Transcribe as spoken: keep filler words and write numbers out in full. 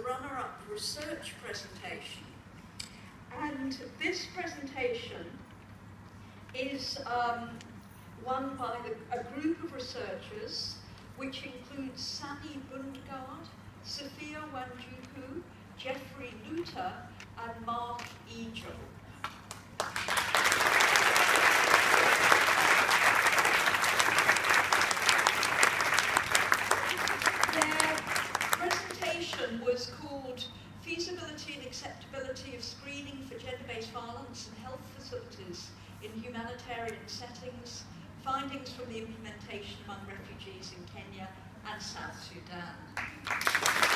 runner-up research presentation. And this presentation is um, won by the, a group of researchers, which includes Sami Bundgaard, Sophia Wanjuku, Jeffrey Luter, and Mark Egel. Their presentation was called Feasibility and Acceptability of Screening for Gender-Based Violence in Health Facilities in Humanitarian Settings, Findings from the Implementation among Refugees in Kenya and South Sudan.